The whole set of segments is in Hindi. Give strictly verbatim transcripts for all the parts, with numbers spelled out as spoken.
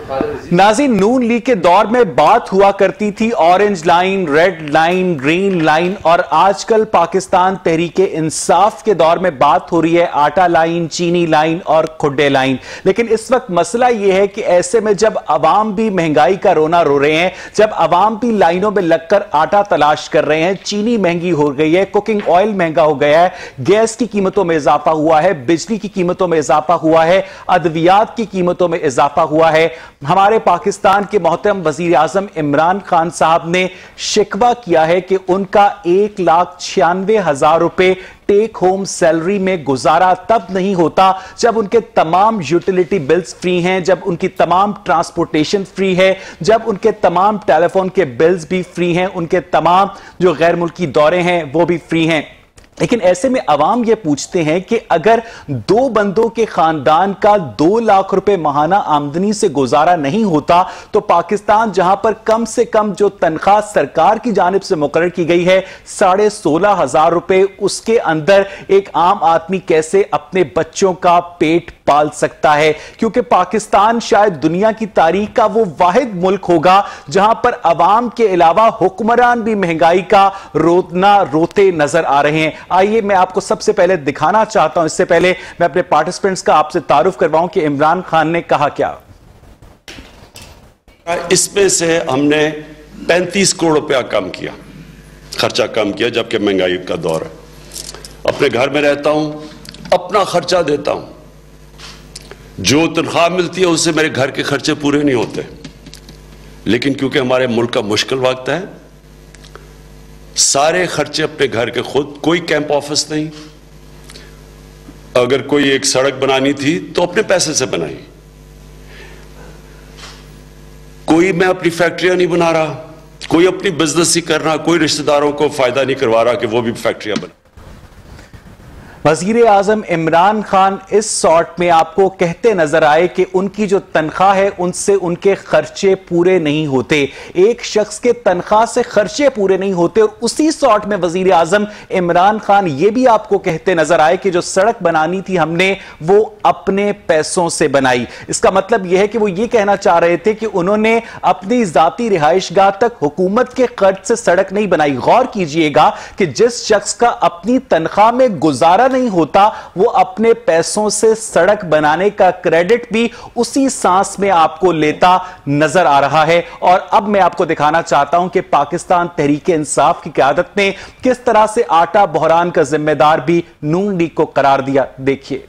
नाज़रीन, नून लीग के दौर में बात हुआ करती थी orange line, red line, green line, और आजकल पाकिस्तान तहरीके इंसाफ के दौर में बात हो रही है आटा लाइन, चीनी लाइन और खुड्डे लाइन। लेकिन इस वक्त मसला यह है कि ऐसे में जब अवाम भी महंगाई का रोना रो रहे हैं, जब अवाम भी लाइनों में लगकर आटा तलाश कर रहे हैं, चीनी महंगी हो गई है, कुकिंग ऑयल महंगा हो गया है, गैस की कीमतों में इजाफा हुआ है, बिजली की कीमतों में इजाफा हुआ है, अद्वियात की कीमतों में इजाफा हुआ है, हमारे पाकिस्तान के मोहतरम वजीर आजम इमरान खान साहब ने शिकवा किया है कि उनका एक लाख छियानवे हजार रुपए टेक होम सैलरी में गुजारा तब नहीं होता जब उनके तमाम यूटिलिटी बिल्स फ्री हैं, जब उनकी तमाम ट्रांसपोर्टेशन फ्री है, जब उनके तमाम टेलीफोन के बिल्स भी फ्री हैं, उनके तमाम जो गैर मुल्की दौरे हैं वो भी फ्री हैं। लेकिन ऐसे में अवाम यह पूछते हैं कि अगर दो बंदों के खानदान का दो लाख रुपए माहाना आमदनी से गुजारा नहीं होता तो पाकिस्तान जहां पर कम से कम जो तनख्वाह सरकार की जानिब से मुकर्रर की गई है साढ़े सोलह हजार रुपए, उसके अंदर एक आम आदमी कैसे अपने बच्चों का पेट पाल सकता है? क्योंकि पाकिस्तान शायद दुनिया की तारीख का वो वाहिद मुल्क होगा जहां पर अवाम के अलावा हुक्मरान भी महंगाई का रोना रोते नजर आ रहे हैं। आइए मैं आपको सबसे पहले दिखाना चाहता हूं, इससे पहले मैं अपने पार्टिसिपेंट्स का आपसे तारुफ करवाऊं कि इमरान खान ने कहा क्या। इसमें से हमने पैंतीस करोड़ रुपया कम किया, खर्चा कम किया, जबकि महंगाई का दौर है। अपने घर में रहता हूं, अपना खर्चा देता हूं, जो तनख्वाह मिलती है उससे मेरे घर के खर्चे पूरे नहीं होते। लेकिन क्योंकि हमारे मुल्क का मुश्किल वक्त है, सारे खर्चे अपने घर के खुद, कोई कैंप ऑफिस नहीं। अगर कोई एक सड़क बनानी थी तो अपने पैसे से बनाई, कोई मैं अपनी फैक्ट्रियां नहीं बना रहा, कोई अपनी बिजनेस ही कर रहा, कोई रिश्तेदारों को फायदा नहीं करवा रहा कि वो भी फैक्ट्रियां बना। वजीर आजम इमरान खान इस सॉर्ट में आपको कहते नजर आए कि उनकी जो तनख्वाह है उनसे उनके खर्चे पूरे नहीं होते, एक शख्स के तनख्वाह से खर्चे पूरे नहीं होते। और उसी सॉर्ट में वजीर आजम इमरान खान ये भी आपको कहते नजर आए कि जो सड़क बनानी थी हमने वो अपने पैसों से बनाई। इसका मतलब यह है कि वो ये कहना चाह रहे थे कि उन्होंने अपनी जाती रिहाइशगाह तक हुकूमत के खर्च से सड़क नहीं बनाई। गौर कीजिएगा कि जिस शख्स का अपनी तनख्वाह में गुजारा नहीं होता वो अपने पैसों से सड़क बनाने का क्रेडिट भी उसी सांस में आपको लेता नजर आ रहा है। और अब मैं आपको दिखाना चाहता हूं कि पाकिस्तान तहरीके इंसाफ की क़यादत ने किस तरह से आटा बहरान का जिम्मेदार भी नून लीग को करार दिया। देखिए,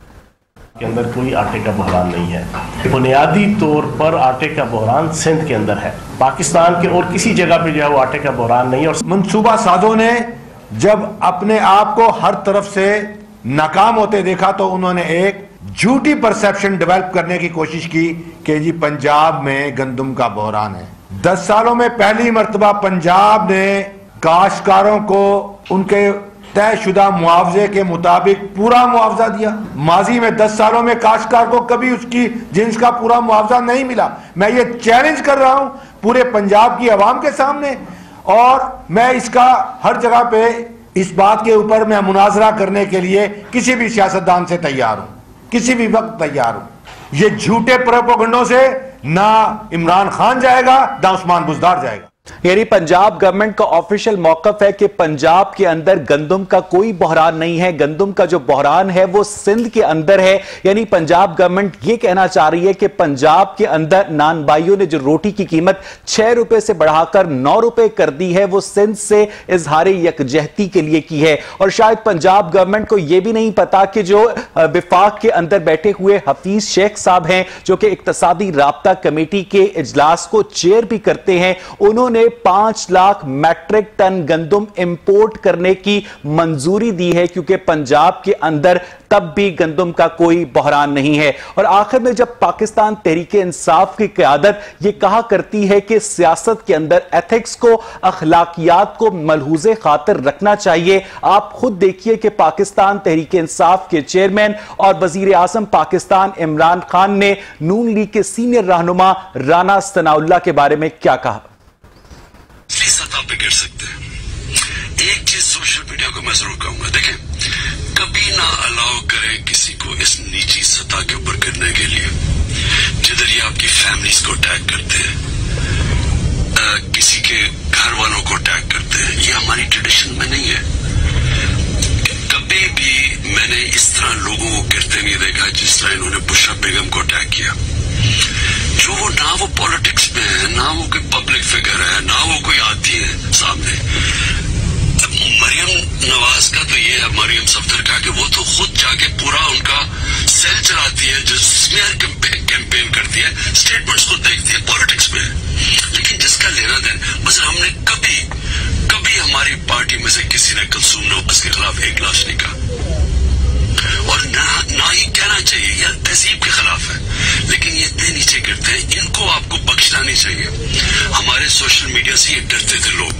के अंदर कोई आटे का बहरान नहीं है। बुनियादी तौर पर आटे का बहरान सिंध के अंदर है, पाकिस्तान के और किसी जगह पे जो है वो आटे का बहरान नहीं है। और मंसूबा साजों ने जब अपने आप को हर तरफ से नाकाम होते देखा तो उन्होंने एक झूठी परसेप्शन डेवलप करने की कोशिश की कि जी पंजाब में गंदम का बहरान है। दस सालों में पहली मर्तबा पंजाब ने काश्तकारों को उनके तयशुदा मुआवजे के मुताबिक पूरा मुआवजा दिया। माजी में दस सालों में काश्तकार को कभी उसकी जिन्स का पूरा मुआवजा नहीं मिला। मैं ये चैलेंज कर रहा हूं पूरे पंजाब की आवाम के सामने, और मैं इसका हर जगह पे इस बात के ऊपर मैं मुनाजरा करने के लिए किसी भी सियासतदान से तैयार हूं, किसी भी वक्त तैयार हूं। ये झूठे प्रोपेगेंडों से ना इमरान खान जाएगा ना उस्मान बुज़दार जाएगा। यानी पंजाब गवर्नमेंट का ऑफिशियल मौकफ है कि पंजाब के अंदर गंदम का कोई बहरान नहीं है, गंदम का जो बहरान है वो सिंध के अंदर है। यानी पंजाब गवर्नमेंट ये कहना चाह रही है कि पंजाब के अंदर नान भाइयों ने जो रोटी की कीमत छह रुपए से बढ़ाकर नौ रुपए कर दी है वो सिंध से इजहार यकजहती के लिए की है। और शायद पंजाब गवर्नमेंट को यह भी नहीं पता कि जो विफाक के अंदर बैठे हुए हफीज शेख साहब हैं जो कि इक्तसादी राब्ता कमेटी के इजलास को चेयर भी करते हैं, उन्होंने पांच लाख मैट्रिक टन गंदम इंपोर्ट करने की मंजूरी दी है क्योंकि पंजाब के अंदर तब भी गंदम का कोई बहरान नहीं है। और आखिर में जब पाकिस्तान तहरीके इंसाफ की क़यादत यह कहा करती है कि सियासत के अंदर एथिक्स को, अखलाकियात को मलहूज़े खातिर रखना चाहिए, आप खुद देखिए कि पाकिस्तान तहरीके इंसाफ के चेयरमैन और वजीर आज़म पाकिस्तान इमरान खान ने नून लीग के सीनियर रहनुमा राना सनाउल्लाह के बारे में क्या कहा। पे गिर सकते हैं। एक चीज सोशल मीडिया को मैं जरूर कहूंगा, देखें, कभी ना अलाउ करें किसी को इस नीची सतह के ऊपर गिरने के लिए जिधर ये आपकी फैमिलीज को अटैक करते हैं, किसी के घर वालों को अटैक करते हैं। ये हमारी ट्रेडिशन में नहीं है। कभी भी मैंने इस तरह लोगों को गिरते नहीं देखा जिस तरह इन्होंने बुशरा बेगम को अटैक किया। जो वो ना वो पॉलिटिक्स में है, ना वो कोई पब्लिक फिगर है, ना वो कोई आती है सामने। मरियम नवाज का तो ये है, मरियम सफदर का, कि वो तो खुद जाके पूरा उनका सेल चलाती है, जो स्मेयर कैंपेन करती है, स्टेटमेंट्स को देखती है, पॉलिटिक्स में। लेकिन जिसका लेना देन, बस हमने कभी कभी हमारी पार्टी में से किसी ने कुलसूम नवाज के खिलाफ एक लाश नहीं कहा, और ना ना ही कहना चाहिए, यह तहजीब के खिलाफ है। लेकिन ये इतने नीचे गिरते हैं, इनको आपको बख्शना नहीं चाहिए। हमारे सोशल मीडिया से ये डरते थे लोग,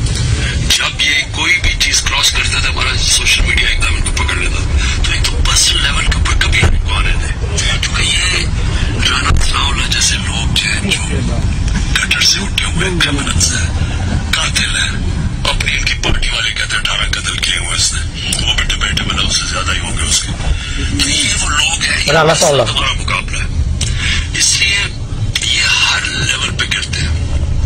जब ये कोई भी चीज क्रॉस करता था हमारा सोशल मीडिया एकदम इनको पकड़ लेता। तो एक तो पर्सनल लेवल के ऊपर कभी इनको आने दे, क्योंकि ये राना सनाउल्लाह जैसे लोग जो है, जो गटर से उठे हुए क्रिमिनल्स है, कातिल है, अपनी इनकी पार्टी वाले कहते हैं अठारह कत्ल किए हुए इसने, वो भी डिबेट में उससे ज्यादा ही होंगे उसके। तो ये वो लोग हैं, हमारा मुकाबला है, इसलिए ये हर लेवल पे गिरते हैं।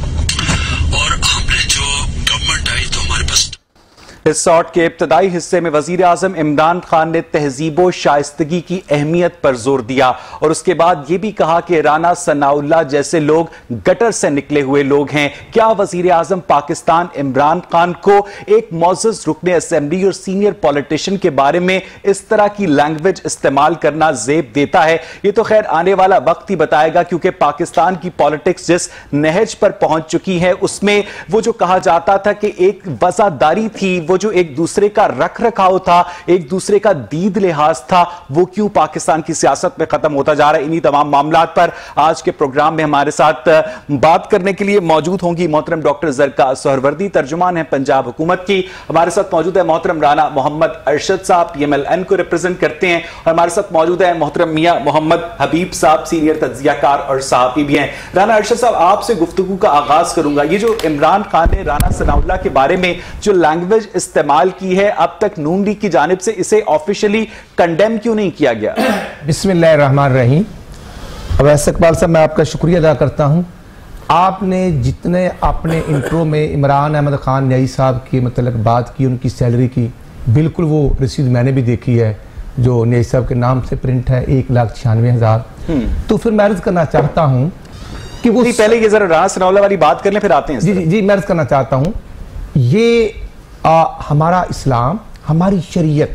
और हमने जो गवर्नमेंट आई तो हमारे पास इस शॉट के इब्तदाई हिस्से में वजीर आजम इमरान खान ने तहजीब व शाइस्तगी की अहमियत पर जोर दिया और उसके बाद यह भी कहा कि राना सनाउल्लाह जैसे लोग गटर से निकले हुए लोग हैं। क्या वजीर आजम पाकिस्तान इमरान खान को एक मौजूद रुकने असेंबली और सीनियर पॉलिटिशियन के बारे में इस तरह की लैंग्वेज इस्तेमाल करना जेब देता है? यह तो खैर आने वाला वक्त ही बताएगा, क्योंकि पाकिस्तान की पॉलिटिक्स जिस नहज पर पहुंच चुकी है उसमें वो जो कहा जाता था कि एक वफादारी थी, वो जो एक दूसरे का रख रखाव था, एक दूसरे का दीद लिहाज था, वो क्यों पाकिस्तान की सियासत में खत्म होता जा रहा है? इन्हीं तमाम मामलात पर आज के प्रोग्राम में हमारे साथ बात करने के लिए मौजूद होंगी मोहतरम डॉक्टर जरका सोहरवर्दी, तर्जुमान है पंजाब हुकूमत की। हमारे साथ मौजूद है मोहतरम राना मोहम्मद अरशद साहब, पीएमएलएन को रिप्रेजेंट करते हैं, और हमारे साथ मौजूद है मोहतरम मियां मोहम्मद हबीब साहब, सीनियर तज्जियाकार और सहाफी भी हैं। राना अरशद साहब, आपसे गुफ्तगू का आगाज करूंगा। ये जो इमरान खान ने राना सनाउल्लाह के बारे में जो लैंग्वेज इस्तेमाल की है, अब तक नून लीग की जानिब से इसे ऑफिशियली कंडेम क्यों नहीं किया गया? बिस्मिल्लाहिर्रहमानिर्रहीम। अवैस इकबाल साहब, मैं आपका शुक्रिया अदा करता हूं। आपने जितने अपने इंट्रो में इमरान अहमद खान न्याई साहब की मतलब बात की, उनकी सैलरी की, बिल्कुल वो रसीद मैंने भी देखी है जो न्याई साहब के नाम से प्रिंट है, एक लाख छियानवे हजार। तो फिर मैं अर्ज करना चाहता हूं कि वो पहले ये जरा राना सनाउल्लाह वाली बात कर लें, फिर आते हैं। जी जी जी मैं अर्ज करना चाहता हूं, ये आ, हमारा इस्लाम, हमारी शरीयत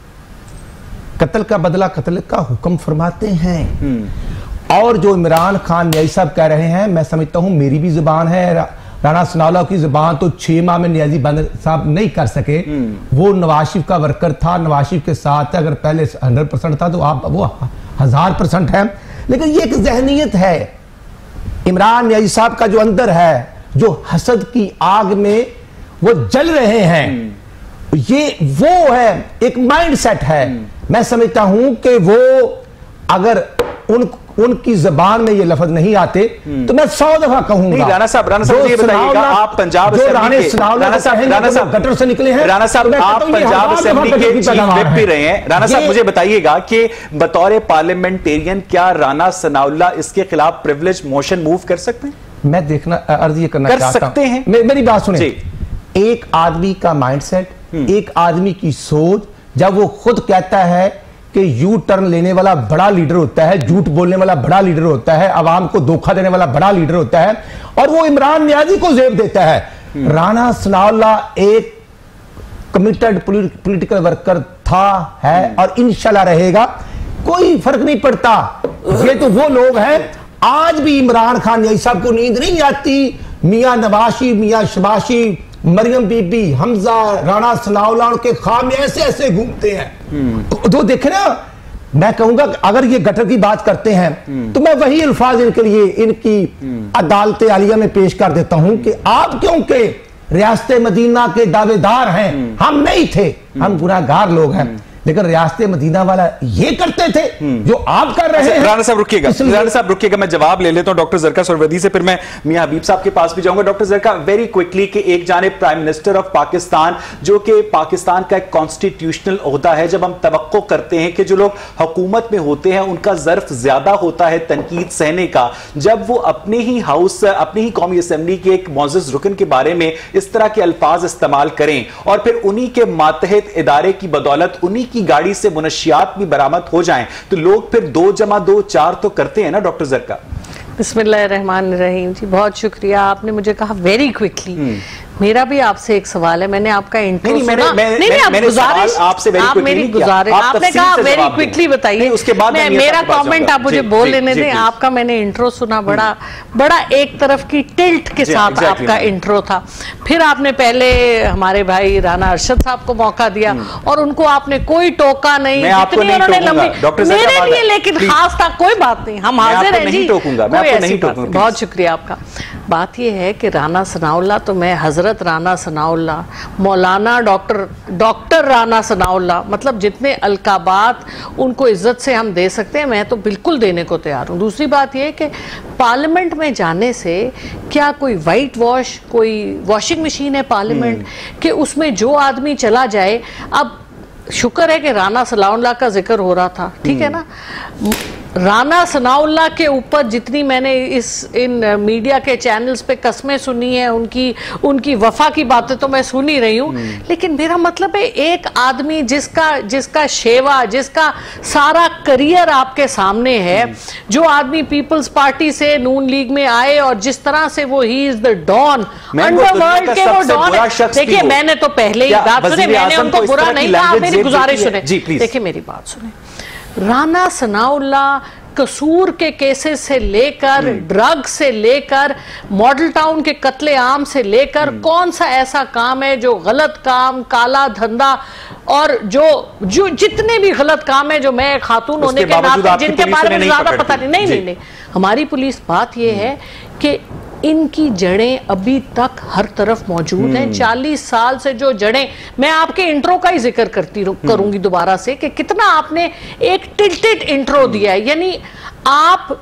कत्ल का बदला कत्ल का हुक्म फरमाते हैं। और जो इमरान खान न्याई साहब कह रहे हैं, मैं समझता हूं मेरी भी जुबान है, रा, राना सनाउल्लाह की जुबान तो छह माह में नियाजी बंद साहब नहीं कर सके। वो नवाज शरीफ का वर्कर था, नवाज शरीफ के साथ अगर पहले हंड्रेड परसेंट था तो आप वो हजार परसेंट है। लेकिन ये एक जहनीत है इमरान न्याई साहब का जो अंदर है, जो हसद की आग में वो जल रहे हैं, ये वो है, एक माइंड सेट है। मैं समझता हूं कि वो अगर उन उनकी जबान में ये लफ्ज नहीं आते तो मैं सौ दफा कहूंगा। राना साहब, राना साहब ये बताइएगा, आप पंजाब जो राना साहब राना साहब गटर से निकले हैं, राना साहब आप पंजाब असेंबली के चीफ व्हिप भी रहे हैं। राना साहब मुझे बताइएगा कि बतौर पार्लियामेंटेरियन क्या राना सनाउल्लाह इसके खिलाफ प्रिविलेज मोशन मूव कर सकते हैं? मैं देखना अर्ज ये करना कर सकते हैं। मेरी बात सुने, एक आदमी का माइंडसेट, एक आदमी की सोच, जब वो खुद कहता है कि यू टर्न लेने वाला बड़ा लीडर होता है, झूठ बोलने वाला बड़ा लीडर होता है, आवाम को धोखा देने वाला बड़ा लीडर होता है, और वो इमरान नियाजी को जेब देता है। राना सनाउल्लाह एक कमिटेड पॉलिटिकल वर्कर था, है और इंशाल्लाह रहेगा। कोई फर्क नहीं पड़ता। ये तो वो लोग हैं, आज भी इमरान खान नियाजी साहब को नींद नहीं आती। मियां नवाशी, मियां शबाशी, मरियम बीबी, हमजा, राणा सनाउल्लाह के ख्वाब में ऐसे ऐसे घूमते हैं। तो, तो देखे ना, मैं कहूंगा अगर ये गटर की बात करते हैं तो मैं वही अल्फाज इनके लिए इनकी अदालत आलिया में पेश कर देता हूं कि आप क्योंकि रियासत मदीना के दावेदार हैं, हम नहीं थे, हम गुनाहगार लोग हैं, लेकिन रियासत मदीना वाला ये करते थे जो आप कर रहे हैं। राणा साहब रुकिएगा, राणा साहब रुकिएगा, मैं जवाब ले लेता हूं डॉक्टर जरका सरवदी से, फिर मैं मियां हबीब साहब के पास भी जाऊंगा। डॉक्टर जरका, वेरी क्विकली कि एक जानिब प्राइम मिनिस्टर ऑफ पाकिस्तान, जो कि पाकिस्तान का एक कॉन्स्टिट्यूशनल ओहदा है, जब हम तवक्को करते हैं कि जो लोग हुकूमत में होते हैं उनका ज़र्फ ज्यादा होता है तनकीद सहने का, जब वो अपने ही हाउस, अपनी ही कौमी असेंबली के एक मोअज़्ज़ज़ रुकन के बारे में इस तरह के अल्फाज इस्तेमाल करें और फिर उन्हीं के मातहत इदारे की बदौलत उन्हीं की गाड़ी से मुनशियात भी बरामद हो जाएं, तो लोग फिर दो जमा दो चार तो करते हैं ना डॉक्टर जरका। बिस्मिल्लाहिर्रहमानिर्रहीम जी, बहुत शुक्रिया, आपने मुझे कहा वेरी क्विकली। मेरा भी आपसे एक सवाल है, मैंने आपका इंट्रो नहीं, सुना। मैंने, मैं, नहीं, नहीं, मैंने गुजारिश आपसे वेरी आप मेरी गुजारिश, आपने कहा वेरी क्विकली बताइए, उसके बाद मैं, मेरा कमेंट आप मुझे बोल लेने दें। आपका मैंने इंट्रो सुना, बड़ा बड़ा एक तरफ की टिल्ट के साथ आपका इंट्रो था। फिर आपने पहले हमारे भाई राना अरशद साहब को मौका दिया और उनको आपने कोई टोका नहीं, जितनी उन्होंने लंबी मेरे लिए, लेकिन खास था, कोई बात नहीं, हम हाजिर हैं जी, बहुत शुक्रिया आपका। बात यह है कि राना सनाउल्लाह, तो मैं हजरत राना सनाउल्लाह, मौलाना डॉक्टर डॉक्टर राना सनाउल्लाह, मतलब जितने अलकाबात उनको इज्जत से हम दे सकते हैं मैं तो बिल्कुल देने को तैयार हूँ। दूसरी बात यह कि पार्लियामेंट में जाने से क्या कोई वाइट वॉश, कोई वॉशिंग मशीन है पार्लियामेंट कि उसमें जो आदमी चला जाए। अब शुक्र है कि राना सनाउल्लाह का जिक्र हो रहा था, ठीक है ना। राना सनाउल्लाह के ऊपर जितनी मैंने इस इन मीडिया के चैनल्स पे कस्में सुनी है, उनकी उनकी वफा की बातें तो मैं सुन ही रही हूँ, लेकिन मेरा मतलब है एक आदमी जिसका जिसका शेवा, जिसका सारा करियर आपके सामने है, जो आदमी पीपल्स पार्टी से नून लीग में आए और जिस तरह से वो ही इज द डॉन, अंडरवर्ल्ड के वो डॉन है। देखिए, मैंने तो पहले ही बात सुनी, मैंने उनको बुरा नहीं कहा, मेरी गुजारिश सुने, देखिए मेरी बात सुने। राना सनाउल्लाह कसूर के केसेस से लेकर, ड्रग से लेकर, मॉडल टाउन के कत्ले आम से लेकर, कौन सा ऐसा काम है जो गलत काम, काला धंधा और जो जो जितने भी गलत काम है, जो मैं खातून होने के नाते जिनके बारे में ज्यादा पता नहीं नहीं नहीं नहीं हमारी पुलिस, बात यह है कि इनकी जड़ें अभी तक हर तरफ मौजूद हैं। चालीस साल से जो जड़ें, मैं आपके इंट्रो का ही जिक्र करती करूंगी दोबारा से कि कितना आपने एक टिल्टेड इंट्रो दिया है, यानी आप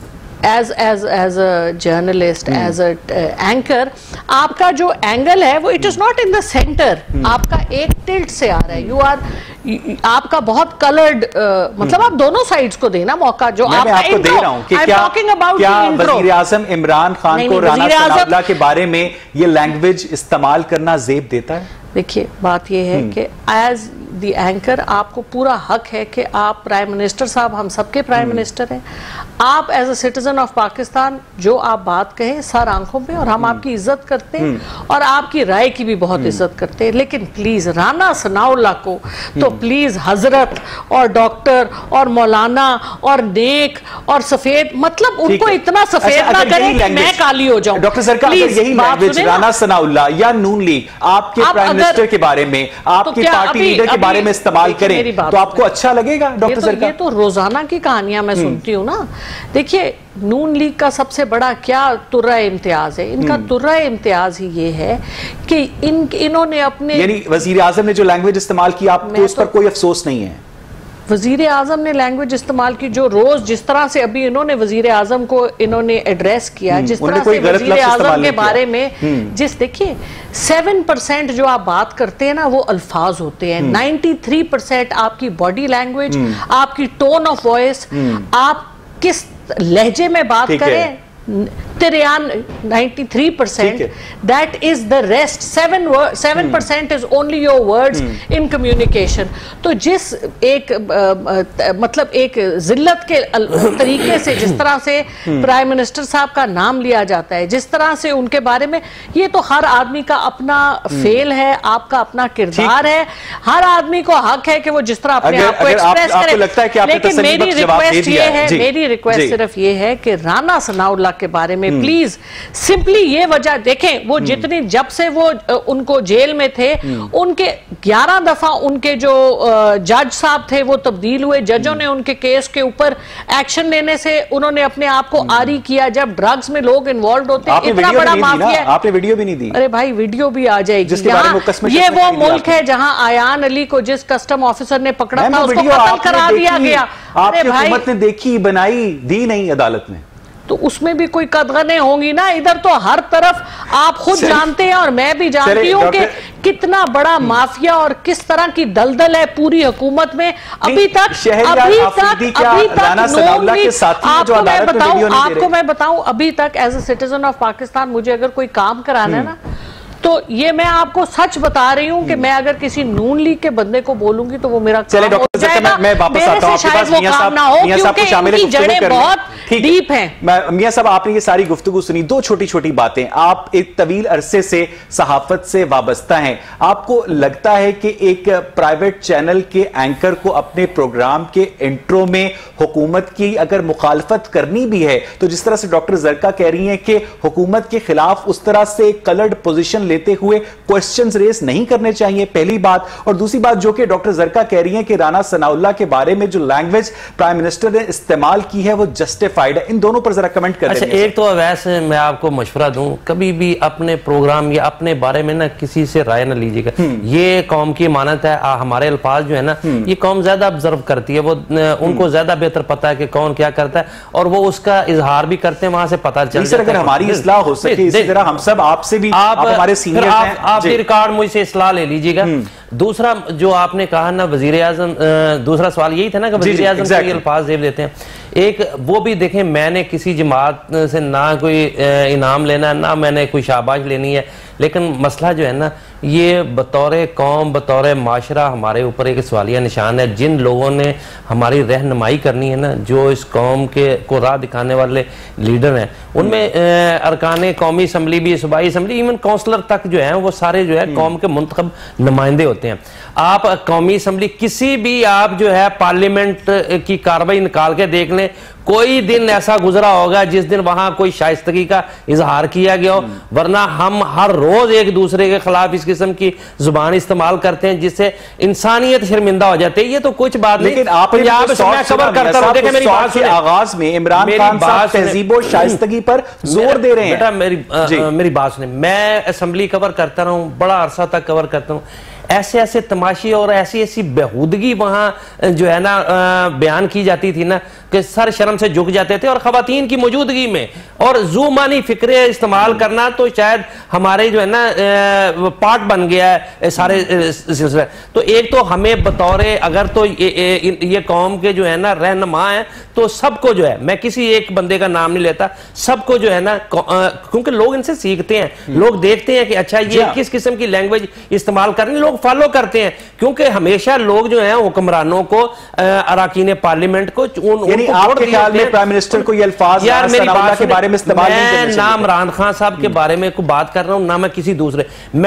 as as as a journalist, as a anchor, आपका जो एंगल है वो it is not in the centre, आपका एक टिल्ट से आ रहा है। यू आर आपका बहुत कलर्ड, uh, मतलब आप दोनों साइड्स को देना मौका, जो मैं आपका आपको दे रहा हूं कि क्या, क्या वजीर आजम इमरान खान नहीं, को नहीं, राना सनाउल्लाह के बारे में ये लैंग्वेज इस्तेमाल करना जेब देता है? देखिए, बात ये है कि एज द एंकर आपको पूरा हक है कि आप प्राइम मिनिस्टर साहब, हम सबके प्राइम मिनिस्टर हैं, आप as a citizen of Pakistan जो आप बात कहें सर आंखों में, और हम आपकी इज्जत करते हैं और आपकी राय की भी बहुत इज्जत करते हैं, लेकिन प्लीज राना सनाउल्लाह को तो प्लीज हजरत और डॉक्टर और मौलाना और नेक और सफेद, मतलब उनको इतना सफेद ना करें कि मैं काली हो जाऊं। डॉक्टर सरकार, यही लैंग्वेज राना सनाउल्लाह या नून लीग आपके प्राइम मिनिस्टर के बारे में, आपके पार्टी लीडर के बारे में इस्तेमाल करें तो आपको अच्छा लगेगा? डॉक्टर सरकार, ये तो रोजाना की कहानियां मैं सुनती हूँ ना। देखिए, नून लीग का सबसे बड़ा क्या तुर्रा इम्तियाज है, इनका तुर्रा इम्तियाज ही ये है कि इन इन्होंने अपने, यानी वजीर आजम ने जो लैंग्वेज इस्तेमाल की, आपको उस पर कोई अफसोस नहीं है? वजीर आजम ने लैंग्वेज इस्तेमाल की, जो रोज जिस तरह से अभी इन्होंने वजीर आजम को इन्होंने एड्रेस किया, जिस तरह से वजीर आजम के बारे में, जिस देखिए सेवन परसेंट जो आप बात करते हैं ना वो अल्फाज होते हैं, नाइन्टी थ्री परसेंट आपकी बॉडी लैंग्वेज, आपकी टोन ऑफ वॉइस, आप किस लहजे में बात करें, ninety three percent, that is the rest, seven seven percent is only your words in communication. तो जिस एक आ, आ, मतलब एक जिल्लत के तरीके से जिस तरह से प्राइम मिनिस्टर साहब का नाम लिया जाता है, जिस तरह से उनके बारे में, ये तो हर आदमी का अपना फेल है, आपका अपना किरदार है, हर आदमी को हक है कि वो जिस तरह अपने आप को एक्सप्रेस करे। लेकिन मेरी रिक्वेस्ट ये है, मेरी रिक्वेस्ट सिर्फ ये है कि राना सनाउल्लाह के बारे में प्लीज सिंपली ये वजह देखें, वो जितनी जब से वो उनको जेल में थे उनके ग्यारह दफा उनके जो जज साहब थे वो तब्दील हुए, जजों ने उनके केस के ऊपर एक्शन लेने से उन्होंने अपने आप को आरी किया। जब ड्रग्स में लोग इन्वॉल्व होते हैं, इतना बड़ा माफिया, आपने वीडियो भी नहीं दी। अरे भाई वीडियो भी आ जाएगी। ये वो मुल्क है जहां आयान अली को जिस कस्टम ऑफिसर ने पकड़ा था उसको कत्ल करा दिया गया। आपकी हुकूमत ने देखी, बनाई, दी नहीं अदालत में, तो उसमें भी कोई कदगनें होंगी ना। इधर तो हर तरफ आप खुद जानते हैं और मैं भी जानती हूं कि कितना बड़ा माफिया और किस तरह की दलदल है पूरी हुकूमत में। अभी तक अभी तक अभी तक आपको मैं बताऊं आपको मैं बताऊं अभी तक as a citizen of Pakistan मुझे अगर कोई काम कराना है ना, तो ये मैं आपको सच बता रही हूं कि मैं अगर किसी नून लीग के बंदे को बोलूंगी तो वो मेरा चले डॉक्टर साहब, मैं, मैं वापस आता हूं आपके पास। मियां साहब, मियां साहब को शामिल है, जड़ें बहुत डीप हैं। मियां साहब, आपने ये सारी गुफ्तगू सुनी, दो छोटी छोटी बातें। आप एक तवील अरसे से सहाफत से वाबस्ता हैं, आपको लगता है कि एक प्राइवेट चैनल के एंकर को अपने प्रोग्राम के इंट्रो में हुकूमत की अगर मुखालफत करनी भी है तो जिस तरह से डॉक्टर जरका कह रही हैं कि हुकूमत के खिलाफ उस तरह से कलर्ड पोजीशन लेते हुए क्वेश्चंस रेस नहीं करने चाहिए, पहली बात। और दूसरी बात जो कि डॉक्टर जरका कह रही हैं कि राना सनाउल्लाह के बारे में जो लैंग्वेज प्राइम मिनिस्टर ने इस्तेमाल की है वो जस्टिफाइड है। इन दोनों पर जरा कमेंट करें। अच्छा, एक तो वैसे मैं आपको मशवरा दूं, कभी भी अपने प्रोग्राम या अपने बारे में ना किसी से राय ना लीजिएगा। ये कौम की मानत है, आ, हमारे अल्फाज जो है ना ये कौम ज्यादा ऑब्जर्व करती है, वो उनको ज्यादा बेहतर पता है कि कौन क्या करता है और वो उसका इजहार भी करते हैं, वहां से पता चल जाता है। अगर हमारी इस्लाह हो सके इसी तरह हम सब आपसे भी, आप हमारे सीनियर हैं, आप भी रिकॉर्ड मुझसे इस्लाह ले लीजिएगा। दूसरा जो आपने कहा ना वजीर आजम, दूसरा सवाल यही था ना कि वजीर आजम के अल्फाज जेब देते हैं। एक वो भी देखें, मैंने किसी जमात से ना कोई इनाम लेना, ना मैंने कोई शाबाश लेनी है, लेकिन मसला जो है ना ये बतौर कौम, बतौर माशरा हमारे ऊपर एक सवालिया निशान है। जिन लोगों ने हमारी रहनुमाई करनी है ना, जो इस कौम के को राह दिखाने वाले लीडर हैं, उनमें अरकान कौमी असम्बली भी, सूबाई असम्बली, इवन काउंसलर तक जो है वो सारे जो है कौम के मुंतखब नुमाइंदे होते हैं। आप कौमी असम्बली किसी भी आप जो है पार्लियामेंट की कार्रवाई निकाल के देख लें, कोई दिन ऐसा गुजरा होगा जिस दिन वहां कोई शाइस्तगी का इजहार किया गया हो, वरना हम हर रोज एक दूसरे के खिलाफ इस किस्म की जुबान इस्तेमाल करते हैं जिससे इंसानियत शर्मिंदा हो जाती है। ये तो कुछ बात नहीं, लेकिन आप कवर करता हूं, मेरी बात के आगाज में इमरान खान साहब तहजीब और शाइस्तगी पर जोर दे रहे हैं। बेटा मेरी मेरी बात सुने, मैं असेंबली कवर करता रहा हूं, बड़ा अरसा तक कवर करता हूं, ऐसे ऐसे तमाशे और ऐसी ऐसी बेहूदगी वहां जो है ना बयान की जाती थी ना कि सर शर्म से झुक जाते थे। और खवातीन की मौजूदगी में और ज़ुमानी फिक्रे इस्तेमाल करना तो शायद हमारे जो है ना पार्ट बन गया है सारे सिलसिले। तो एक तो हमें बतौर अगर तो ये, ये, ये कौम के जो है ना रहनुमा है तो सबको जो है, मैं किसी एक बंदे का नाम नहीं लेता, सबको जो है ना, क्योंकि लोग इनसे सीखते हैं, लोग देखते हैं कि अच्छा ये किस किस्म की लैंग्वेज इस्तेमाल करनी, लोग फॉलो करते हैं। क्योंकि हमेशा लोग जो हैं हुक्मरानों को, अराकीन पार्लियामेंट को, उन आपके ख्याल में प्राइम मिनिस्टर को ये अल्फाज यार मेरी बात के बारे में इस्तेमाल नहीं करना चाहिए? ना इमरान खान साहब के बारे में को बात कर रहा हूं, ना मैं किसी दूसरे, मैं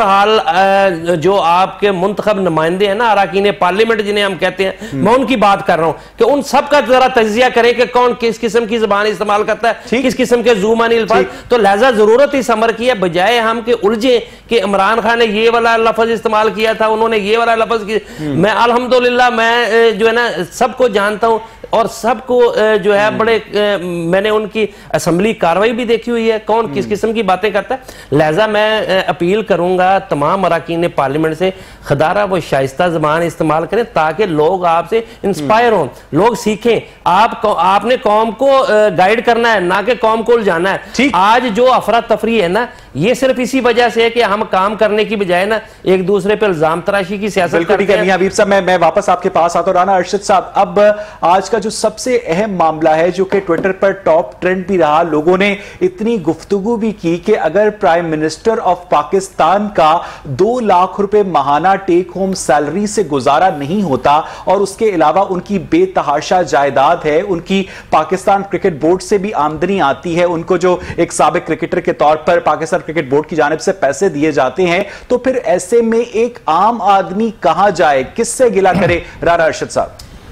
ओवरऑल जो आपके मुंतखब नुमाइंदे हैं ना अराकीन पार्लियामेंट जिन्हें हम कहते हैं, मैं उनकी बात कर रहा हूं कि उन सब का जरा तजिया करें कि कौन किस किस्म की जुबान इस्तेमाल करता है, किस किस्म के ज़ुबानी अल्फाज। तो लिहाजा जरूरत इस अमर की है, बजाय हम के उलझे कि इमरान खान ने ये वाला लफ्ज इस्तेमाल किया था, उन्होंने ये वाला लफ्ज किया। मैं अल्हम्दुलिल्लाह मैं जो है ना सबको जानता हूं और सबको जो है बड़े, मैंने उनकी असेंबली कार्रवाई भी देखी हुई है, कौन किस किस्म की बातें करता है। लिहाजा मैं अपील करूंगा तमाम अराकीन पार्लियामेंट से, खदारा वो शाइस्ता ज़बान इस्तेमाल करें ताकि लोग आपसे इंस्पायर हों, लोग सीखें। आप आपने कौम को गाइड करना है, ना कि कौम को उलझाना है। आज जो अफरा तफरी है ना, ये सिर्फ इसी वजह से है कि हम काम करने की बजाय ना एक दूसरे पर इल्जाम तराशी की सियासत करते हैं। मियां हबीब साहब, मैं मैं वापस आपके पास आता हूं। राना अरशद साहब, अब आज का जो सबसे अहम मामला है जो कि ट्विटर पर टॉप ट्रेंड भी रहा, लोगों ने इतनी गुफ्तगू भी की कि अगर प्राइम मिनिस्टर ऑफ पाकिस्तान का दो लाख रुपए माहाना टेक होम सैलरी से गुजारा नहीं होता और उसके अलावा उनकी बेतहाशा जायदाद है, उनकी पाकिस्तान क्रिकेट बोर्ड से भी आमदनी आती है, उनको जो एक साबिक क्रिकेटर के तौर पर पाकिस्तान क्रिकेट बोर्ड की जानिब से पैसे दिए जाते हैं, तो फिर ऐसे में एक आम आदमी कहां जाए, किससे गिला करे? राना अरशद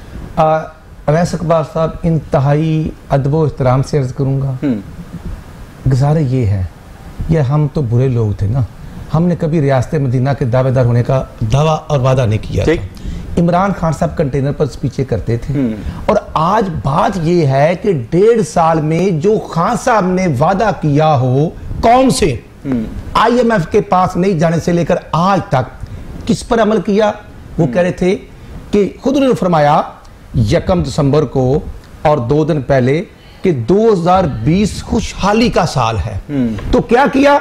साहब। अवैस इकबाल साहब, इंतहाई अदब व एहतराम से अर्ज करूंगा, गुजारे ये है, ये हम तो बुरे लोग थे ना, हमने कभी रियासत मदीना के दावेदार होने का दावा और वादा नहीं किया था। इमरान खान साहब कंटेनर पर स्पीचें करते थे, और आज बात ये है कि डेढ़ साल में जो खान साहब ने वादा किया हो, कौन से आईएमएफ के पास नहीं जाने से लेकर आज तक किस पर अमल किया? वो कह रहे थे कि खुद उन्होंने फरमाया यकम दिसंबर को और दो दिन पहले कि दो हज़ार बीस खुशहाली का साल है। तो क्या किया?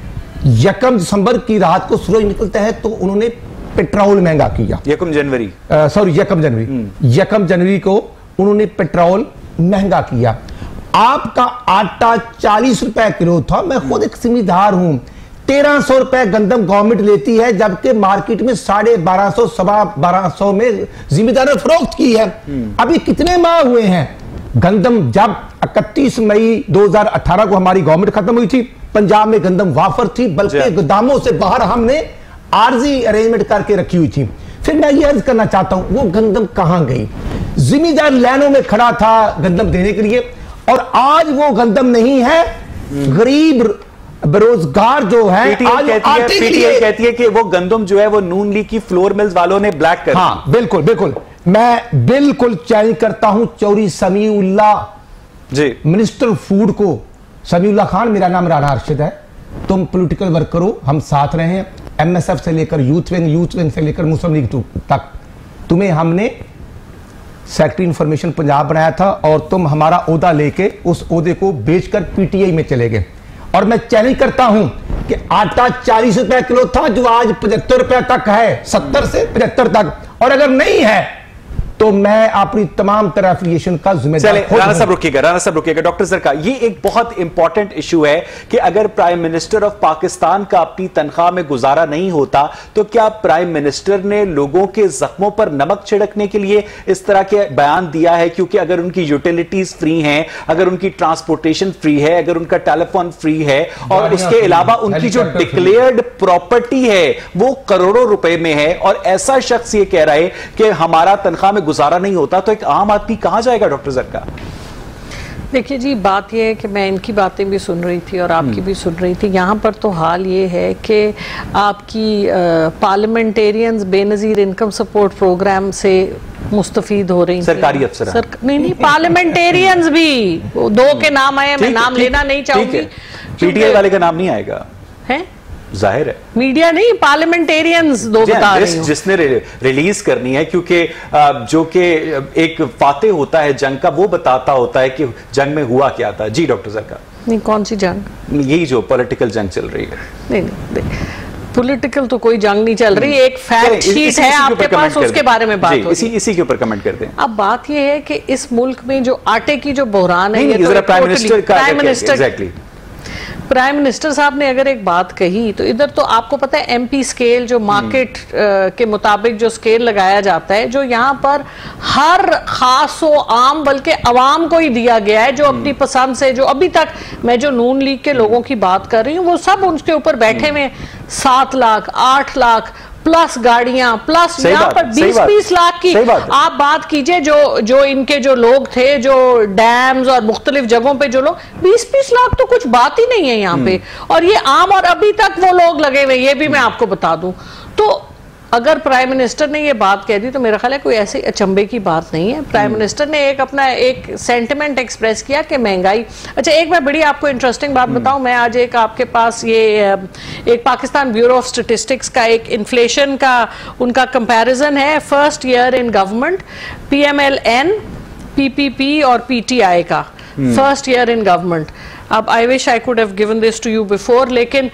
यकम दिसंबर की रात को सूरज निकलता है तो उन्होंने पेट्रोल महंगा किया। यकम जनवरी सॉरी यकम जनवरी यकम जनवरी को उन्होंने पेट्रोल महंगा किया। आपका आटा चालीस रुपए किलो था। मैं खुद एक जिम्मेदार हूं। तेरह सौ रुपए गंदम गवर्नमेंट लेती है, जबकि मार्केट में साढ़े बारह सौ सवा बारह सौ में जिम्मेदार ने फरोख्त की है। अभी कितने माह हुए हैं? गंदम जब इकतीस मई दो हज़ार अठारह को हमारी गवर्नमेंट खत्म हुई थी, पंजाब में गंदम वाफर थी, बल्कि गोदामों से बाहर हमने आर्जी अरेंजमेंट करके रखी हुई थी। फिर मैं ये अर्ज करना चाहता हूं, वो गंदम कहां गई? जिम्मेदार लाइनों में खड़ा था गंदम देने के लिए, और आज वो गंदम नहीं है। गरीब बेरोजगार जो है, पीटीआई कहती है, पीटीआई कहती है कि वो गंदम जो है वो नून लीग की फ्लोर मिल्स वालों ने ब्लैक कर। हाँ बिल्कुल बिल्कुल, मैं बिल्कुल चैलेंज करता हूं चौधरी समीउल्लाह जी मिनिस्टर फूड को। समीउल्लाह खान, मेरा नाम राणा अरशद है, तुम पॉलिटिकल वर्कर हो, हम साथ रहे हैं एमएसएफ से लेकर यूथ विंग, यूथ विंग से लेकर मुस्लिम लीग तक। तुम्हें हमने सेक्रेटरी इंफॉर्मेशन पंजाब बनाया था और तुम हमारा ओहदा लेके उस ओहदे को बेचकर पीटीआई में चले गए। और मैं चैलेंज करता हूं कि आटा चालीस रुपए किलो था जो आज पचहत्तर रुपए तक है, सत्तर से पचहत्तर तक। और अगर नहीं है तो मैं अपनी तमाम तरह एफिलिएशन का जिम्मेदार। राणा साहब रुकिएगा, राणा साहब रुकिएगा। डॉक्टर सरकार, ये एक बहुत इंपॉर्टेंट इशू है कि अगर प्राइम मिनिस्टर ऑफ पाकिस्तान का अपनी तनख्वाह में गुजारा नहीं होता तो क्या प्राइम मिनिस्टर ने लोगों के जख्मों पर नमक छिड़कने के लिए इस तरह के बयान दिया है? क्योंकि अगर उनकी यूटिलिटीज फ्री हैं, अगर उनकी ट्रांसपोर्टेशन फ्री है, अगर उनका टेलीफोन फ्री है, और उसके अलावा उनकी जो डिक्लेयर्ड प्रॉपर्टी है वो करोड़ों रुपए में है, और ऐसा शख्स ये कह रहा है कि हमारा तनख्वाह में गुजारा नहीं होता, तो एक आम आदमी कहां जाएगा? डॉक्टर सरकार, देखिए जी, बात यह है कि मैं इनकी बातें भी सुन रही थी और आपकी भी सुन रही थी। यहाँ पर तो हाल ये है कि आपकी parliamentarians Benazir income support programme से मुस्तफीद हो रही, सरकारी अफसर सर, नहीं नहीं पार्लियामेंटेरियंस भी दो के नाम आए, मैं नाम लेना नहीं चाहूंगी, पीटीआई वाले का नाम नहीं आएगा, है जाहिर है। मीडिया नहीं, पार्लियामेंटियंस दो बता रही हूं, जिसने रे, रिलीज करनी है, क्योंकि जो कि एक फाते होता है जंग का, वो बताता होता है कि जंग में हुआ क्या था। जी डॉक्टर सरकार। नहीं, कौन सी जंग? यही जो पॉलिटिकल जंग चल रही है। नहीं नहीं, पॉलिटिकल तो कोई जंग नहीं चल रही, एक फैक्ट शीट है आपके पास, उसके बारे में बात इसी इसी के ऊपर कमेंट करते हैं। अब बात यह है कि इस मुल्क में जो आटे की जो बहरान है, prime minister prime minister prime minister साहब ने अगर एक बात कही तो इधर तो आपको पता है एमपी स्केल जो मार्केट के मुताबिक जो स्केल लगाया जाता है, जो यहाँ पर हर खास व आम बल्कि अवाम को ही दिया गया है, जो अपनी पसंद से, जो अभी तक मैं जो नून लीग के लोगों की बात कर रही हूँ वो सब उसके ऊपर बैठे हुए सात लाख आठ लाख प्लस गाड़ियां प्लस यहाँ पर बीस बीस लाख की आप बात कीजिए। जो जो इनके जो लोग थे, जो डैम्स और मुख्तलिफ जगहों पे जो लोग, बीस बीस लाख तो कुछ बात ही नहीं है यहाँ पे, और ये आम, और अभी तक वो लोग लगे हुए, ये भी मैं आपको बता दूं। तो अगर प्राइम मिनिस्टर ने ये बात कह दी तो मेरा ख्याल है कोई ऐसे अचंभे की बात नहीं है। प्राइम मिनिस्टर ने एक अपना एक सेंटिमेंट एक्सप्रेस किया कि महंगाई। अच्छा, एक मैं बड़ी आपको इंटरेस्टिंग बात बताऊं, मैं आज एक आपके पास ये एक पाकिस्तान ब्यूरो ऑफ स्टैटिस्टिक्स का एक इन्फ्लेशन का उनका कंपैरिजन है, first year in government, PMLN, PPP और पीटीआई का फर्स्ट ईयर इन गवर्नमेंट। अब I wish I could have given this to you before, लेकिन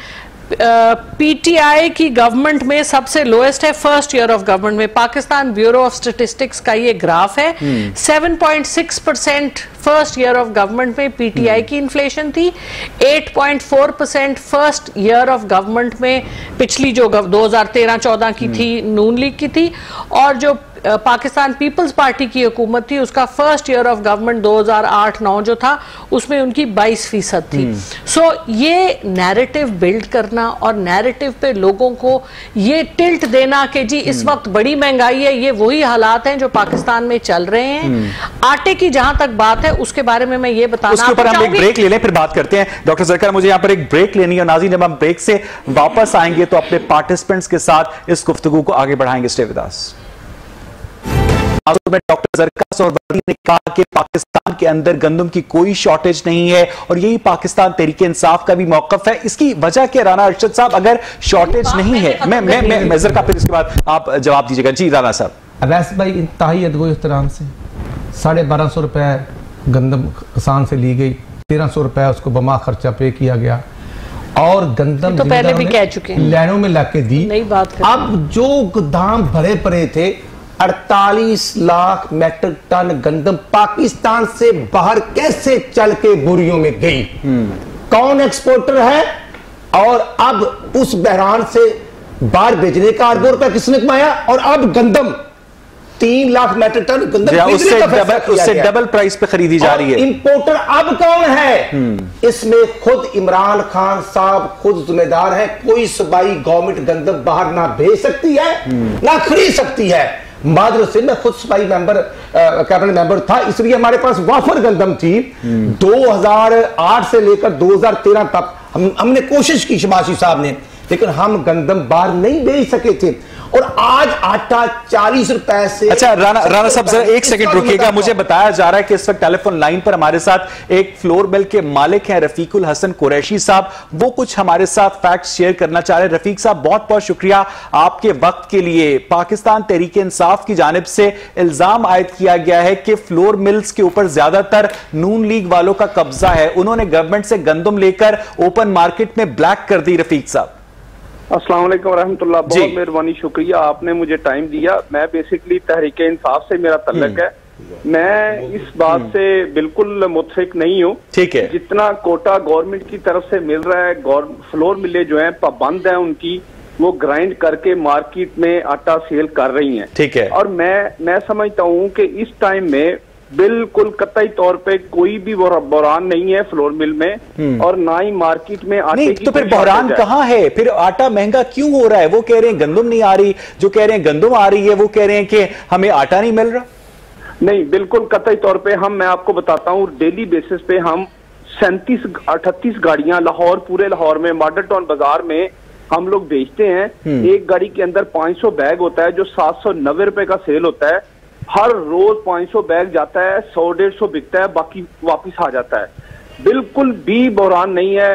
पीटीआई uh, की गवर्नमेंट में सबसे लोएस्ट है फर्स्ट ईयर ऑफ गवर्नमेंट में। पाकिस्तान ब्यूरो ऑफ स्टैटिस्टिक्स का ये ग्राफ है, सात पॉइंट छह percent first year of government में पीटीआई की इन्फ्लेशन थी, आठ पॉइंट चार percent first year of government में पिछली जो दो हज़ार तेरह चौदह की थी, नून लीग की थी, और जो पाकिस्तान पीपल्स पार्टी की हुकूमत थी, उसका फर्स्ट ईयर ऑफ गवर्नमेंट दो हज़ार आठ नौ जो था उसमें उनकी बाईस फीसद थी। सो so, ये नैरेटिव बिल्ड करना और नैरेटिव पे लोगों को ये टिल्ट देना कि जी इस वक्त बड़ी महंगाई है, ये वही हालात हैं जो पाकिस्तान में चल रहे हैं। आटे की जहां तक बात है उसके बारे में मैं ये बताना उसके ऊपर हम एक ब्रेक ले लें फिर बात करते हैं। डॉक्टर ज़रकार, मुझे यहां पर एक ब्रेक लेनी है। नाज़रीन, जब हम ब्रेक से वापस आएंगे तो अपने पार्टिसिपेंट्स के साथ इस गुफ्तगू को आगे बढ़ाएंगे। Stay with us. में डॉक्टर ज़रकार सोहरवर्दी ने कहा कि पाकिस्तान के अंदर गंदम की कोई शॉर्टेज नहीं है और यही पाकिस्तान तहरीक इंसाफ का भी मौकफ है। इसकी वजह क्या राना अरशद साहब, अगर शॉर्टेज नहीं है, मैं मैं मैं मैं ज़रकार फिर इसके बाद आप जवाब दीजिएगा। जी राना साहब। अवैस भाई, इंतहाई अदब एहतराम से साढ़े बारह सौ रुपए गंदम किसान से ली गई, तेरह सौ रुपए उसको बमा खर्चा पे किया गया और गंदम तो पहले भी कह चुके हैं लाइनों में लाके दी। नई बात अब जो गोदाम भरे पड़े थे, अड़तालीस लाख मेट्रिक टन गंदम पाकिस्तान से बाहर कैसे चल के बोरियों में गई, कौन एक्सपोर्टर है और अब उस बहरान से बाहर भेजने का अरबों रुपया किसने कमाया और अब गंदम तीन लाख मेट्रिक टन गंदम उससे डबल उससे डबल प्राइस पे खरीदी जा रही है। इंपोर्टर अब कौन है? इसमें खुद इमरान खान साहब खुद जिम्मेदार है। कोई सूबाई गवर्नमेंट गंदम बाहर ना भेज सकती है ना खरीद सकती है। मादर से मैं खुद सूबाई मेंबर कैबिनेट मेंबर था, इसलिए हमारे पास वाफर गंदम थी। दो हज़ार आठ से लेकर दो हज़ार तेरह तक हम हमने कोशिश की शबाशी साहब ने, लेकिन हम गंदम बाहर नहीं भेज सके थे और आज आटा चालीस रुपए से। अच्छा राना राना साहब जरा एक सेकंड रुकिएगा। मुझे बताया जा रहा है कि इस वक्त टेलीफोन लाइन पर हमारे साथ एक फ्लोर मिल के मालिक हैं रफीकुल हसन कुरैशी साहब, वो कुछ हमारे साथ फैक्ट्स शेयर करना चाह रहे हैं। रफीक साहब, बहुत बहुत शुक्रिया आपके वक्त के लिए। पाकिस्तान तहरीक इंसाफ की जानिब से इल्जाम आयद किया गया है कि फ्लोर मिल्स के ऊपर ज्यादातर नून लीग वालों का कब्जा है, उन्होंने गवर्नमेंट से गंदम लेकर ओपन मार्केट में ब्लैक कर दी। रफीक साहब अस्सलाम वालेकुम रहमतुल्लाह, बहुत मेहरबानी, शुक्रिया आपने मुझे टाइम दिया। मैं बेसिकली तहरीक इंसाफ से मेरा तल्लक है, मैं इस बात से बिल्कुल मुतफिक नहीं हूँ। ठीक है, जितना कोटा गवर्नमेंट की तरफ से मिल रहा है, फ्लोर मिले जो है पाबंद है उनकी, वो ग्राइंड करके मार्केट में आटा सेल कर रही हैं। ठीक है, और मैं मैं समझता हूँ कि इस टाइम में बिल्कुल कतई तौर पे कोई भी बहरान नहीं है फ्लोर मिल में और ना ही मार्केट में आटे नहीं, की। तो फिर बहरान कहाँ है? फिर आटा महंगा क्यों हो रहा है? वो कह रहे हैं गंदम नहीं आ रही, जो कह रहे हैं गंदम आ रही है वो कह रहे हैं कि हमें आटा नहीं मिल रहा। नहीं, बिल्कुल कतई तौर पे हम मैं आपको बताता हूँ, डेली बेसिस पे हम सैंतीस अठतीस गाड़ियां लाहौर, पूरे लाहौर में मॉडल टाउन बाजार में हम लोग बेचते हैं। एक गाड़ी के अंदर पाँच सौ बैग होता है जो सात सौ नब्बे रुपए का सेल होता है। हर रोज पाँच सौ बैग जाता है, सौ डेढ़ सौ बिकता है, बाकी वापिस आ जाता है। बिल्कुल भी बहरान नहीं है,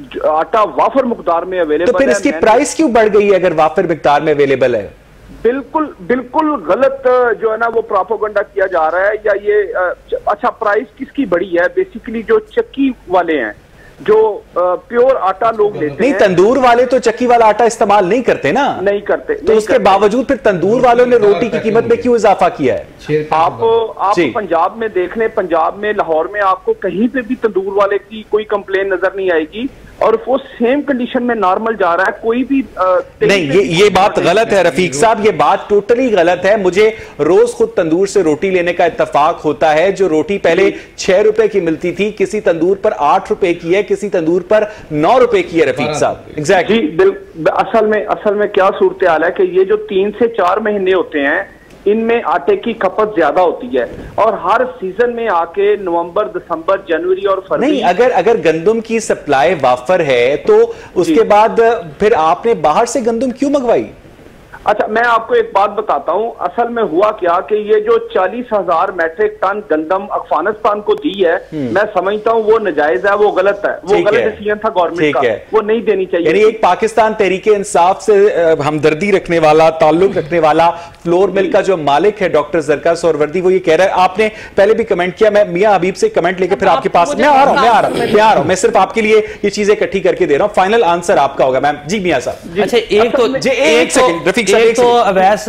आटा वाफर मकदार में अवेलेबल है। तो फिर इसकी प्राइस क्यों बढ़ गई है अगर वाफर मकदार में अवेलेबल है? बिल्कुल बिल्कुल गलत जो है ना वो प्रोपेगेंडा किया जा रहा है। या ये अच्छा, प्राइस किसकी बढ़ी है? बेसिकली जो चक्की वाले हैं, जो प्योर आटा लोग लेते नहीं, हैं। तंदूर वाले तो चक्की वाला आटा इस्तेमाल नहीं करते ना। नहीं करते, तो उसके बावजूद फिर तंदूर वालों ने रोटी की कीमत में क्यों इजाफा किया है? आप आप पंजाब में देख लें, पंजाब में लाहौर में आपको कहीं पे भी तंदूर वाले की कोई कंप्लेन नजर नहीं आएगी और वो सेम कंडीशन में नॉर्मल जा रहा है। कोई भी आ, नहीं, ये ये बात गलत है रफीक साहब, ये बात टोटली गलत है। मुझे रोज खुद तंदूर से रोटी लेने का इत्तेफाक होता है। जो रोटी पहले छह रुपए की मिलती थी, किसी तंदूर पर आठ रुपए की है, किसी तंदूर पर नौ रुपए की है। रफीक साहब एग्जैक्टली जी, असल में असल में क्या सूरत हाल है कि ये जो तीन से चार महीने होते हैं इनमें आटे की खपत ज्यादा होती है और हर सीजन में आके नवंबर, दिसंबर, जनवरी और फरवरी। नहीं, अगर अगर गंदम की सप्लाई वाफर है तो उसके बाद फिर आपने बाहर से गंदम क्यों मंगवाई? अच्छा, मैं आपको एक बात बताता हूं, असल में हुआ क्या कि ये जो चालीस हजार मैट्रिक टन गंदम अफगानिस्तान को दी है, मैं समझता हूं वो नाजायज है, वो गलत है, वो गलत डिसीजन था गवर्नमेंट का, वो नहीं देनी चाहिए। यानी एक पाकिस्तान तहरीक इंसाफ से हमदर्दी रखने वाला, ताल्लुक रखने वाला फ्लोर मिल का जो मालिक है डॉक्टर ज़रकार सोहरवर्दी, वो ये कह रहा है। आपने पहले भी कमेंट किया, मैं मियां हबीब से कमेंट लेकर फिर आपके पास मैं आ रहा हूं मैं आ रहा हूं मैं आ रहा हूं मैं सिर्फ आपके लिए ये चीजें इकट्ठी करके दे रहा हूं। फाइनल आंसर आपका होगा मैम। जी मियां साहब। अच्छा, एक तो एक सेकंड रफीक साहब, एक तो अवैस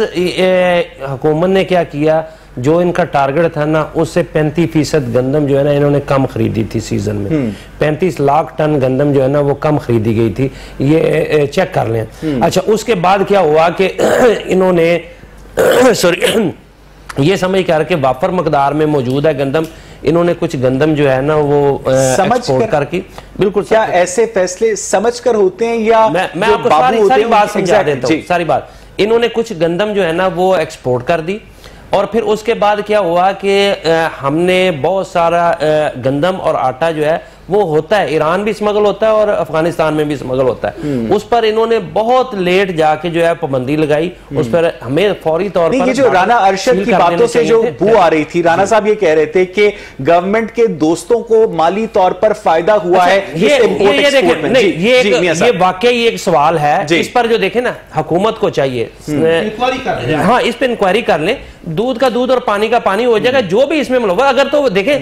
हुकूमत ने क्या किया, जो इनका टारगेट था ना उससे पैंतीस फीसद गंदम जो है ना इन्होंने कम खरीदी थी सीजन में। पैंतीस लाख टन गंदम जो है ना वो कम खरीदी गई थी, ये चेक कर लें। अच्छा, उसके बाद क्या हुआ कि इन्होंने सॉरी ये समझ करके वाफर मकदार में मौजूद है गंदम, इन्होंने कुछ गंदम जो है ना वो समझ कर करके बिल्कुल। क्या ऐसे फैसले समझ कर होते हैं या मैं, मैं आपको सारी, सारी बात समझा देता हूँ, सारी बात। इन्होंने कुछ गंदम जो है ना वो एक्सपोर्ट कर दी और फिर उसके बाद क्या हुआ कि हमने बहुत सारा गंदम और आटा जो है वो होता है, ईरान भी स्मगल होता है और अफगानिस्तान में भी स्मगल होता है, उस पर इन्होंने बहुत लेट जाके जो है पाबंदी लगाई, उस पर हमें फौरी तौर पर। ये जो राना अरशद की बातों से जो बू आ रही थी, राना साहब ये कह रहे थे कि गवर्नमेंट के दोस्तों को माली तौर पर फायदा हुआ है। ये ये देखें, नहीं ये ये वाकई एक सवाल है, इस पर जो देखे ना हुकूमत को चाहिए, हाँ इस पर इंक्वायरी कर लें, दूध का दूध और पानी का पानी हो जाएगा, जो भी इसमें मिला अगर तो देखें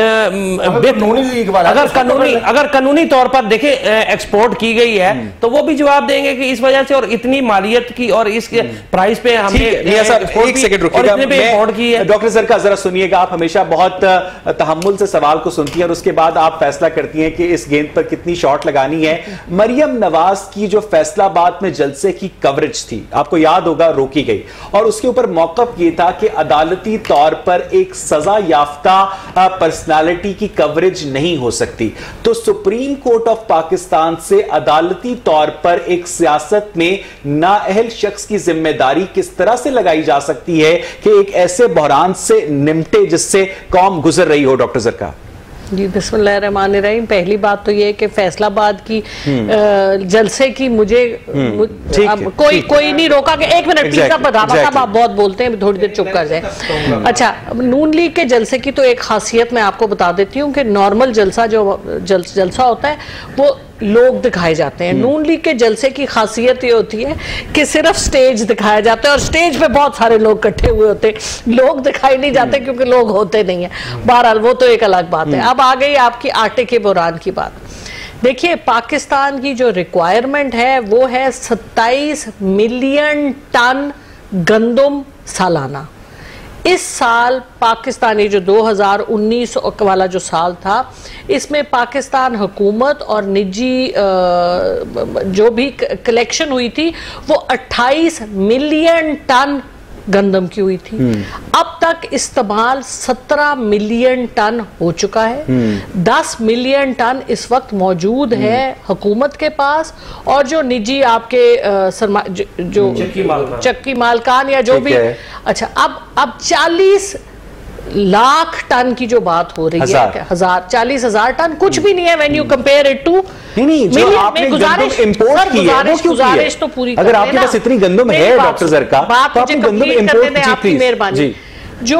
अगर कानूनी अगर कानूनी तौर पर देखे एक्सपोर्ट की गई है तो वो भी जवाब देंगे कि इस वजह से और इतनी मालियत की और इस प्राइस पे हमने एक सेकंड रुकिएगा। डॉक्टर सरका जरा सुनिएगा, आप हमेशा बहुत तहम्मुल से सवाल को सुनती हैं और उसके बाद आप फैसला करती हैं कि इस गेंद पर कितनी शॉट लगानी है। मरियम नवाज की जो फैसलाबाद में जलसे की कवरेज थी, आपको याद होगा, रोकी गई और उसके ऊपर मौकफ ये था कि अदालती तौर पर एक सजा याफ्ता पर्सनालिटी की कवरेज नहीं हो सकती। तो सुप्रीम कोर्ट ऑफ पाकिस्तान से अदालती तौर पर एक सियासत में नाअहल शख्स की जिम्मेदारी किस तरह से लगाई जा सकती है कि एक ऐसे बहरान से निपटे जिससे कौम गुजर रही हो? डॉक्टर ज़रका जी, बिस्मिल्लाहिर्रहमानिर्रहीम। पहली बात तो ये है कि फैसलाबाद की जलसे की मुझे अब कोई कोई नहीं रोका कि एक मिनट प्लीज आप रामा साहब आप बहुत बोलते हैं, थोड़ी देर चुप कर जाए। अच्छा, नून लीग के जलसे की तो एक खासियत मैं आपको बता देती हूँ कि नॉर्मल जलसा जो जल, जलसा होता है वो लोग दिखाए जाते हैं। नून लीग के जलसे की खासियत ये होती है कि सिर्फ स्टेज दिखाया जाता है और स्टेज पे बहुत सारे लोग इकट्ठे हुए होते हैं, लोग दिखाई नहीं जाते क्योंकि लोग होते नहीं है। बहरहाल वो तो एक अलग बात है। अब आ गई आपकी आटे के बहरान की बात। देखिए, पाकिस्तान की जो रिक्वायरमेंट है वो है सत्ताईस मिलियन टन गंदम सालाना। इस साल पाकिस्तानी जो दो हज़ार उन्नीस वाला जो साल था, इसमें पाकिस्तान हुकूमत और निजी जो भी कलेक्शन हुई थी वो अट्ठाईस मिलियन टन गंदम की हुई थी। अब तक इस्तेमाल सत्रह मिलियन टन हो चुका है। दस मिलियन टन इस वक्त मौजूद है हुकूमत के पास और जो निजी आपके आ, सरमा, जो, जो चक्की मालकान, चक्की मालकान या जो भी। अच्छा, अब अब चालीस लाख टन की जो बात हो रही है, हजार चालीस हजार टन कुछ भी नहीं है when you compare it to. नहीं, जो आपने गंदम इंपोर्ट की है वो क्यों गुजारिश तो पूरी अगर आपके पास इतनी गंदम है डॉक्टर ज़रका, तो आपने गंदम इंपोर्ट की, मेहरबानी। जो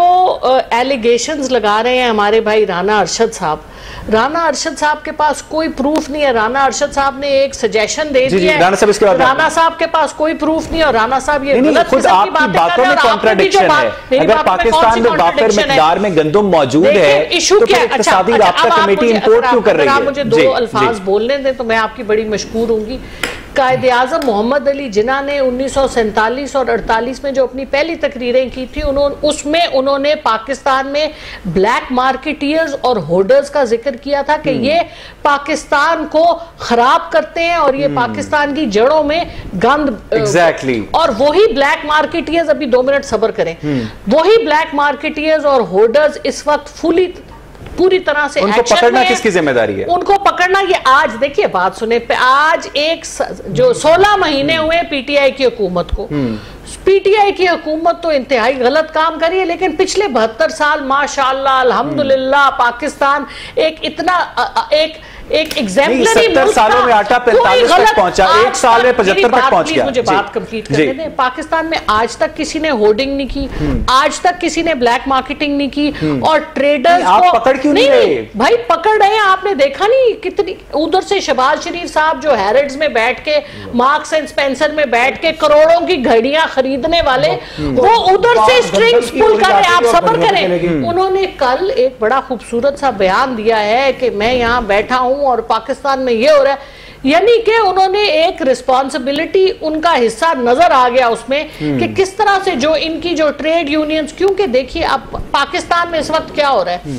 एलिगेशंस लगा रहे हैं हमारे भाई राना अरशद साहब, राना अरशद साहब के पास कोई प्रूफ नहीं है। राना अरशद साहब ने एक सजेशन दे दिया है, राना साहब इसके बाद राना साहब के पास कोई प्रूफ नहीं और राना साहब ये गलत किस्म की बातों में कॉन्ट्रडिक्शन है। अगर पाकिस्तान में वाफर मिकदार में गंदम मौजूद है इशू क्या है? अच्छा, कमेटी इंपोर्ट क्यों कर रही है? आप मुझे दो अल्फाज बोलने दें तो मैं आपकी बड़ी मशकूर होंगी। कायदे आज़म मोहम्मद अली जिन्ना ने उन्नीस सौ सैंतालीस और अड़तालीस में जो अपनी पहली तकरीरें की थी, उन्होंने उसमें उन्होंने पाकिस्तान में ब्लैक मार्केटियर्स और होर्डर्स का जिक्र किया था कि ये पाकिस्तान को खराब करते हैं और ये पाकिस्तान की जड़ों में गंद एग्जैक्टली exactly. और वही ब्लैक मार्केटियर्स, अभी दो मिनट सब्र करें, वही ब्लैक मार्केटियर्स और होर्डर्स इस वक्त फुली पूरी तरह से उनको पकड़ना किसकी जिम्मेदारी है? उनको पकड़ना ये आज देखिए बात सुने, आज एक जो सोलह महीने हुए पीटीआई की हुकूमत को, पीटीआई की हुकूमत तो इंतहाई गलत काम करी है, लेकिन पिछले बहत्तर साल माशाअल्लाह अल्हम्दुलिल्लाह पाकिस्तान एक इतना एक एक एग्जाम्पलरी मुल्क सालों में आटा पैंतालीस तक पहुंचा, एक साल में पचहत्तर तक पहुंच गया। मुझे बात कंप्लीट करने दें। पाकिस्तान में आज तक किसी ने होर्डिंग नहीं की, आज तक किसी ने ब्लैक मार्केटिंग नहीं की और ट्रेडर्स को पकड़ क्यों नहीं रहे? भाई पकड़ रहे हैं, आपने देखा नहीं कितनी उधर से शहबाज शरीफ साहब जो हैरिड्स में बैठ के, मार्क्स एंड स्पेंसर में बैठ के करोड़ों की घड़ियां खरीदने वाले, वो उधर से स्ट्रिंग्स पुल कर रहे। आप सब्र करें। उन्होंने कल एक बड़ा खूबसूरत सा बयान दिया है कि मैं यहाँ बैठा हूं और पाकिस्तान में ये हो रहा है, यानी कि उन्होंने एक रिस्पॉन्सिबिलिटी, उनका हिस्सा नजर आ गया उसमें कि किस तरह से जो इनकी जो ट्रेड यूनियंस, क्योंकि देखिए अब पाकिस्तान में इस वक्त क्या हो रहा है,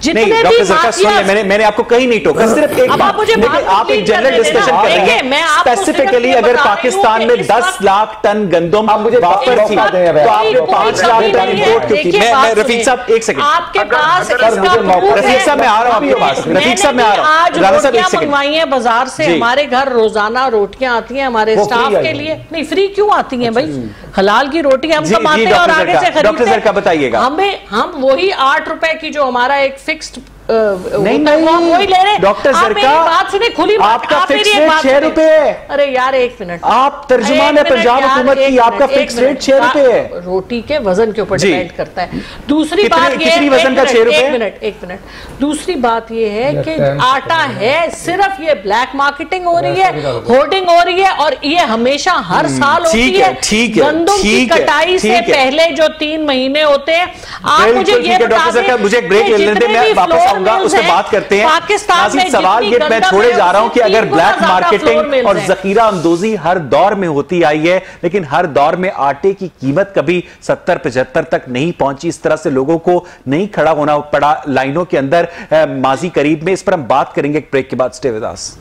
जितने नहीं, डॉक्टर सरकार सुन ले, मैंने मैंने आपको कहीं नहीं टोका, सिर्फ एक बात, लेकिन आप एक जनरल डिस्कशन कर रहे हैं। स्पेसिफिकली अगर पाकिस्तान में दस लाख टन गंदम वापर थी तो आपने पांच लाख टन इम्पोर्ट क्यों की? मैं मैं रफीक साहब एक सेकंड, आपके पास रफीक साहब मैं आ रहा हूँ आपके पास, रफीक साहब मैं आ रहा हूँ, राना साहब एक सेकंड। मंगवाई है बाजार से, हमारे घर रोजाना रोटियां आती हैं हमारे स्टाफ के लिए। नहीं, फ्री क्यों आती हैं भाई? हलाल की रोटी हम कमाते हैं और आगे से खरीदते हैं। बताइएगा, हमें हम वही आठ रुपए की जो हमारा एक फिक्स्ड नहीं नहीं वही ले रहे। डॉक्टर सरकार बात सुने, खुली आपका फिक्स रेट छह रुपए है। अरे यार एक मिनट, आप तर्जुमान है पंजाब हुकूमत की, आपका फिक्स रेट छह रुपए है। रोटी के वजन के ऊपर डिपेंड करता है। दूसरी बात ये है, वजन का छह रुपए। एक मिनट एक मिनट दूसरी बात ये है कि आटा है, सिर्फ ये ब्लैक मार्केटिंग हो रही है, होर्डिंग हो रही है, और ये हमेशा हर साल होती है। ठीक है, गंदम की कटाई से पहले जो तीन महीने होते हैं, आप मुझे ये बता दें, मुझे एक ब्रेक ले लेते, मैं वापस आऊंगा, उससे बात करते हैं। पाकिस्तान में सवाल ये मैं छोड़े जा रहा हूं कि अगर ब्लैक मार्केटिंग और जखीरा अंदोजी हर दौर में होती आई है, लेकिन हर दौर में आटे की कीमत कभी सत्तर पचहत्तर तक नहीं पहुंची, इस तरह से लोगों को नहीं खड़ा होना पड़ा लाइनों के अंदर माजी करीब में। इस पर हम बात करेंगे एक ब्रेक के बाद। Stay with us.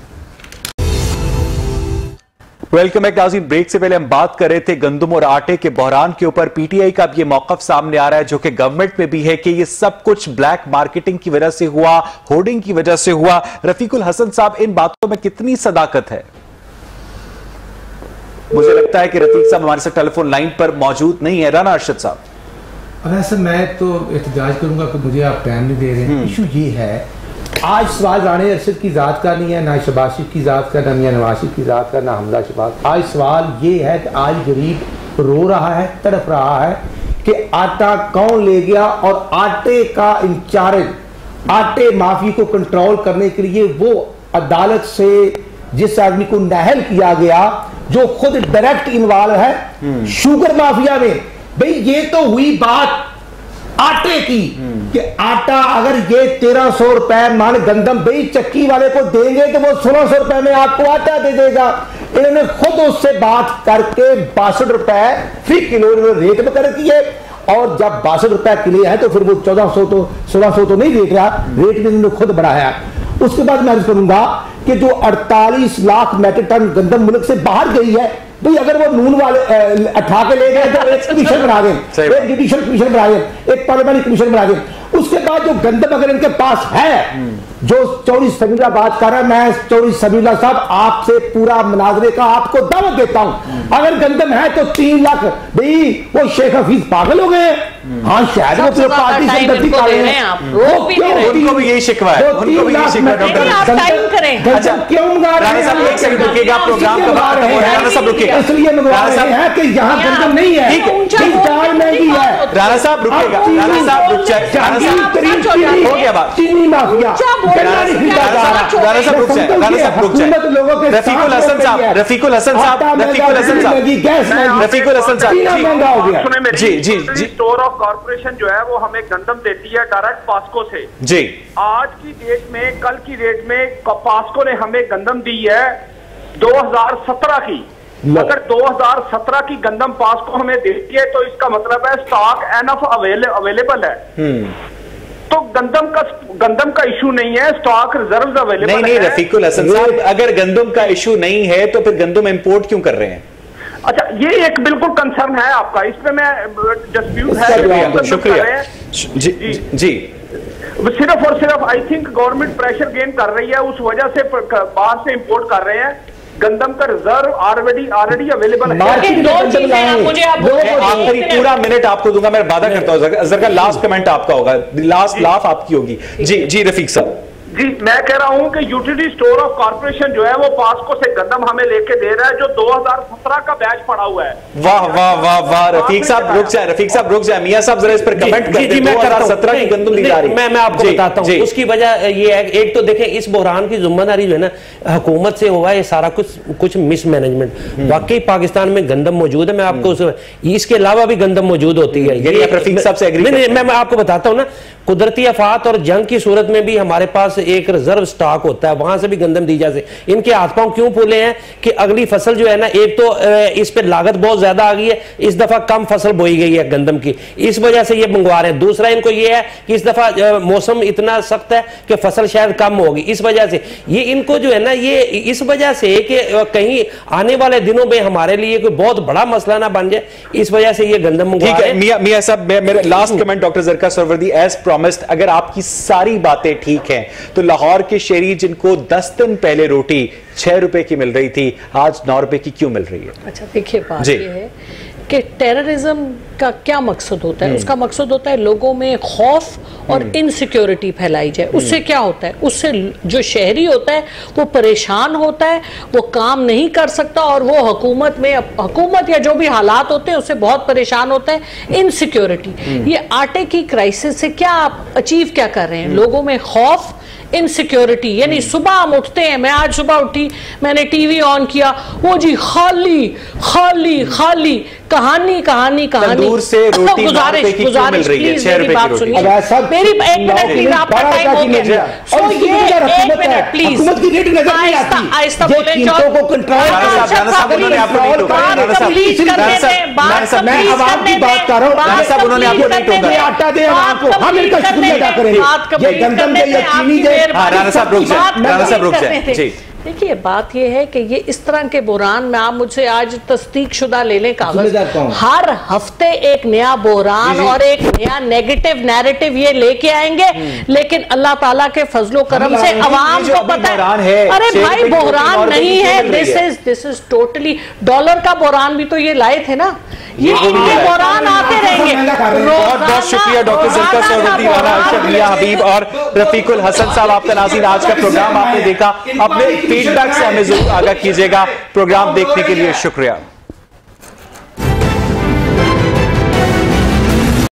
Welcome back नाज़रीन। ब्रेक से पहले हम बात कर रहे थे गंदम और आटे के बहरान के ऊपर। पीटीआई का अब ये मौकफ सामने आ रहा है, जो कि गवर्नमेंट में भी है, कि ये सब कुछ ब्लैक मार्केटिंग की वजह से हुआ, होर्डिंग की वजह से हुआ। रफीकुल हसन साहब, इन बातों में कितनी सदाकत है? मुझे लगता है कि रफीक साहब हमारे साथ टेलीफोन लाइन पर मौजूद नहीं है। राना अरशद साहब। वैसे मैं तो एहतजाज करूंगा कि मुझे आप टाइम नहीं दे रहे हैं। इशू ये है, आज सवाल राना अरशद की जात का नहीं है, ना शबाशी की जात का, ना मियां नवाज की जात का, ना हमजा शबाज। आज सवाल ये है कि आज गरीब रो रहा है, तड़प रहा है कि आटा कौन ले गया, और आटे का इंचार्ज, आटे माफी को कंट्रोल करने के लिए वो अदालत से जिस आदमी को नाहल किया गया, जो खुद डायरेक्ट इन्वॉल्व है शुगर माफिया में। भाई ये तो हुई बात आटे की कि आटा अगर ये तेरह सौ रुपए मान गंदम भाई चक्की वाले को देंगे तो वो सोलह सौ रुपए में आपको आटा दे देगा। इन्होंने खुद उससे बात करके बासठ रुपए फी किलो रेट में कर किए, और जब बासठ रुपए किलो है तो फिर वो चौदह सौ तो सोलह सौ तो नहीं रेट रहा, रेट में इन्होंने खुद बढ़ाया। उसके बाद मैं करूंगा कि जो अड़तालीस लाख मैट्रिक टन गंदम मुल्क से बाहर गई है, भाई अगर वो नून वाले उठा के ले गए तो एक कमीशन बना दें, एक जुडिशियल कमीशन बना दें, एक पार्लियामेंट्री कमीशन बना दें। उसके बाद जो गंदम अगर इनके पास है, जो चौधरी समीउल्लाह बात कर रहा है, मैं चौधरी समीउल्लाह साहब आपसे पूरा मुनाजरे का आपको दावत देता हूं। अगर गंदम है तो तीन लाख, भाई वो शेख हफीज पागल हो गए। हाँ शायद वो पूरे पार्टी से गलती कर रहे हैं, उनको भी यही शिकवा है, उनको भी यही शिकवा है। अच्छा क्यों मंगा रहे हैं? एक सेकंड रुकिएगा, प्रोग्राम का बात हो रहा है, सब रुकिएगा। इसलिए मंगवा रहे हैं कि यहाँ गंदम नहीं है, दाल महंगी है। राणा साहब रुकिएगा, राणा साहब रुक जाए, हो गया बात। चीनी माफिया, राणा साहब रुक जाए, राणा साहब रुक जाए। रफीकुल हसन साहब, रफीकुल हसन साहब, रफीकुल हसन साहब, रफीकुल हसन साहब, जी जी जी। स्टोर ऑफ कॉर्पोरेशन जो है वो हमें गंदम देती है डायरेक्ट पास्को से जी। आज की डेट में, कल की डेट में पास्को ने हमें गंदम दी है दो हज़ार सत्रह की। अगर दो हज़ार सत्रह की गंदम पास्को हमें देती है तो इसका मतलब है स्टॉक एनफ अवेलेबल है। तो गंदम का गंदम का इशू नहीं है, स्टॉक रिजर्व्स अवेलेबल है। नहीं नहीं रफीकुल हसन साहब, अगर गंदम का इशू नहीं है तो फिर गंदम इंपोर्ट क्यों कर रहे हैं? अच्छा, ये एक बिल्कुल कंसर्न है आपका, इस पे मैं डिस्प्यूट है। शुक्रिया जी जी। सिर्फ और सिर्फ I think government pressure gain कर रही है, उस वजह से बाहर से इंपोर्ट कर रहे हैं। गंदम का रिजर्व ऑलरेडी ऑलरेडी अवेलेबल है। आखिरी पूरा मिनट आपको दूंगा, मैं वादा करता हूँ अजहर का लास्ट कमेंट आपका होगा, लास्ट लाफ आपकी होगी। जी जी रफीक साहब। जी मैं कह रहा हूं कि यूटिलिटी स्टोर ऑफ कॉर्पोरेशन जो है वो पास्को से गंदम हमें लेके दे रहा है, जो दो हज़ार सत्रह का बैच पड़ा हुआ है। वाह वाह वाह वाह रफीक साहब रुक जाए, रफीक साहब रुक जाए, मियां साहब जरा इस पर कमेंट कर दें। दो हज़ार सत्रह की गंदम दी जा रही है। मैं मैं आपको बताता हूं उसकी वजह ये है, एक तो देखें इस बहरान की जिम्मेदारी जो है ना हुकूमत से हुआ है, ये सारा कुछ कुछ मिसमैनेजमेंट। वाकई पाकिस्तान में गंदम मौजूद है, मैं आपको इसके अलावा भी गंदम मौजूद होती है। रफीक साहब से एग्री, मैं आपको बताता हूँ ना, कुदरती आफात और जंग की सूरत में भी हमारे पास से एक रिजर्व स्टॉक होता है, वहां से भी गंदम दी जा सकती। इनके हाथ पांव क्यों फूले हैं कि अगली फसल जो है ना, एक तो इस पे लागत बहुत ज्यादा आ गई है, इस दफा कम फसल बोई गई है गंदम की, इस वजह से ये मंगवा रहे हैं। दूसरा इनको ये है कि इस दफा मौसम इतना सख्त है कि फसल शायद कम होगी, इस वजह से ये इनको जो है ना, ये इस वजह से कि कहीं आने वाले दिनों में हमारे लिए कोई बहुत बड़ा मसला ना बन जाए, इस वजह से ये गंदम मंगवा रहे हैं। मियां मियां साहब, मेरा last comment doctor Zarka Sarwardi, as promised, अगर आपकी सारी बातें ठीक हैं तो लाहौर के शहरी जिनको दस दिन पहले रोटी छह रुपए की मिल रही थी, आज नौ रुपए की क्यों मिल रही है? अच्छा देखिए, बात ये है कि टेररिज्म का क्या मकसद होता है? उसका मकसद होता है लोगों में खौफ और इनसिक्योरिटी फैलाई जाए। उससे क्या होता है? उससे जो शहरी होता है वो परेशान होता है, वो काम नहीं कर सकता, और वो हुकूमत में हुकूमत या जो भी हालात होते हैं उससे बहुत परेशान होता है। इनसिक्योरिटी, ये आटे की क्राइसिस से क्या आप अचीव क्या कर रहे हैं? लोगों में खौफ, इनसिक्योरिटी, यानी सुबह हम उठते हैं, मैं आज सुबह उठी, मैंने टीवी ऑन किया, वो जी खाली खाली खाली, कहानी कहानी कहानी। तंदूर से रोटी गुजारिश गुजारिश प्लीज मेरी बात सुनिए, मेरी एक मिनट प्लीज, आपका टाइम हो गया। सो ये एक मिनट प्लीज, आहिस्ता आहिस्ता बोले, जो बात कर रहा हूँ, उन्होंने आपको नहीं टोका, आटा दे आपको, हम इनका शुक्रिया अदा करेंगे। ये गंदम के यकीनी दे, राणा साहब रुक जाए, राणा साहब रुक जाए जी। देखिए बात यह है कि ये इस तरह के बुहरान में आप मुझसे आज तस्दीक शुदा ले लें कागज, हर हफ्ते एक नया बुहरान और एक नया नेगेटिव नैरेटिव ये लेके आएंगे, लेकिन अल्लाह ताला के फजलो करम से अवाम को पता है, अरे भाई बुहरान नहीं है, this is this is totally, dollar का बुहरान भी तो ये लाए थे ना, ये बुहरान आते रहेंगे। बहुत बहुत शुक्रिया डॉक्टर ज़रका सरवरदी, राना अरशद, मियां हबीब और रफीकुल हसन साहब। आपका नाज़रीन आज का प्रोग्राम आपने देखा, अपने फीडबैक से हमें जरूर आगाह कीजिएगा। प्रोग्राम देखने के लिए शुक्रिया।